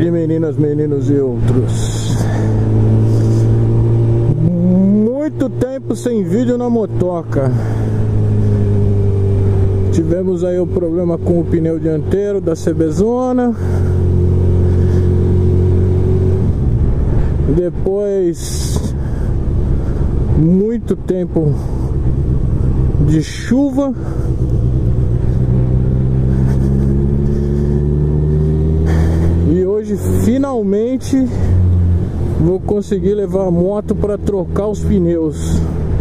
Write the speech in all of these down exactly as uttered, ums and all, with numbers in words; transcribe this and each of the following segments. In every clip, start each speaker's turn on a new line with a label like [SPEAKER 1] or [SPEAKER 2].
[SPEAKER 1] tarde, meninas, meninos e outros. Muito tempo sem vídeo na motoca. Tivemos aí o problema com o pneu dianteiro da CBzona. Depois, muito tempo de chuva. E hoje finalmente vou conseguir levar a moto para trocar os pneus.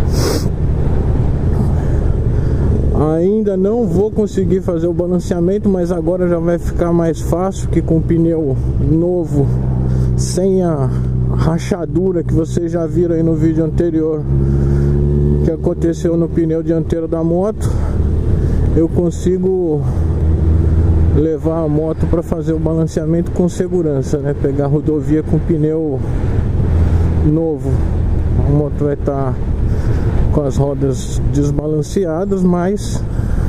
[SPEAKER 1] Ainda não vou conseguir fazer o balanceamento, mas agora já vai ficar mais fácil, que com o pneu novo, sem a rachadura que vocês já viram aí no vídeo anterior que aconteceu no pneu dianteiro da moto, eu consigo levar a moto para fazer o balanceamento com segurança, né? Pegar a rodovia com pneu novo. A moto vai estar com as rodas desbalanceadas, mas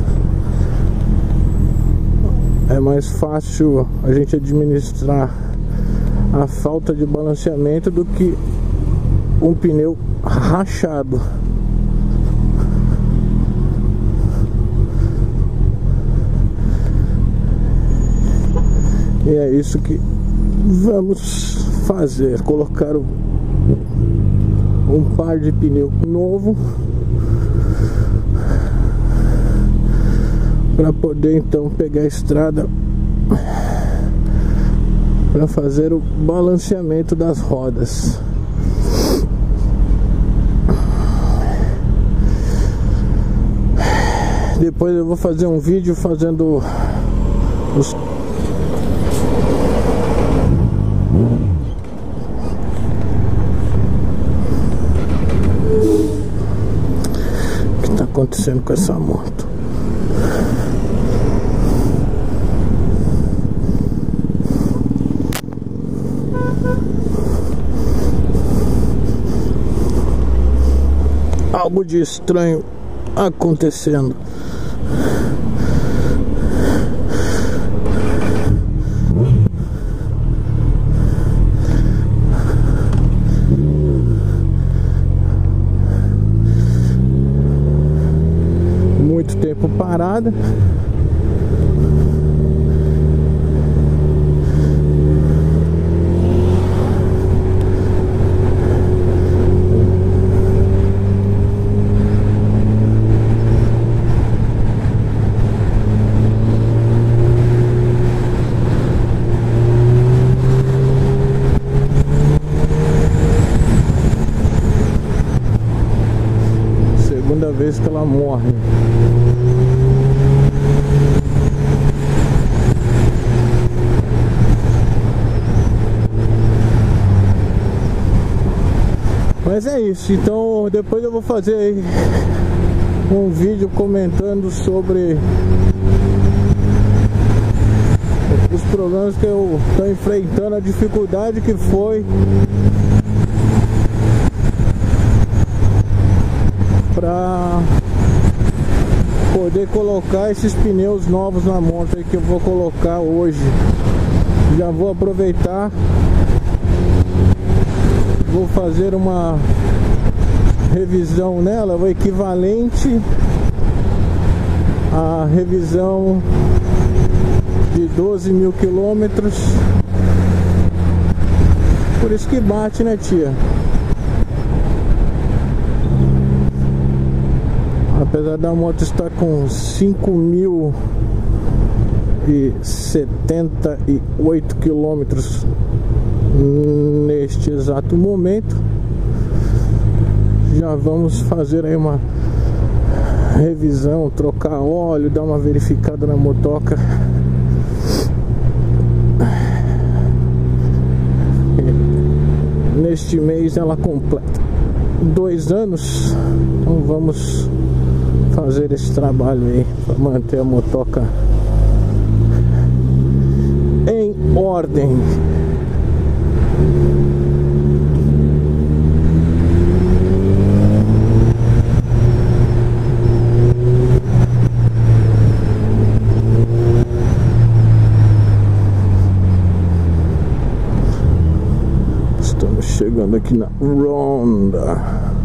[SPEAKER 1] é mais fácil a gente administrar a falta de balanceamento do que um pneu rachado. E é isso que vamos fazer, colocar o, um par de pneu novo para poder então pegar a estrada para fazer o balanceamento das rodas. Depois eu vou fazer um vídeo fazendo os o que está acontecendo com essa moto. Algo de estranho acontecendo. Muito tempo parada. Segunda vez que ela morre. Mas é isso, então depois eu vou fazer um vídeo comentando sobre os problemas que eu estou enfrentando, a dificuldade que foi para poder colocar esses pneus novos na moto aí que eu vou colocar hoje. Já vou aproveitar, vou fazer uma revisão nela, o equivalente à revisão de doze mil quilômetros. Por isso que bate, né, tia? Apesar da moto estar com cinco mil e setenta e oito quilômetros neste exato momento, já vamos fazer aí uma revisão, trocar óleo, dar uma verificada na motoca. Neste mês ela completa dois anos, então vamos fazer esse trabalho aí para manter a motoca em ordem. Chegando aqui na Ronda.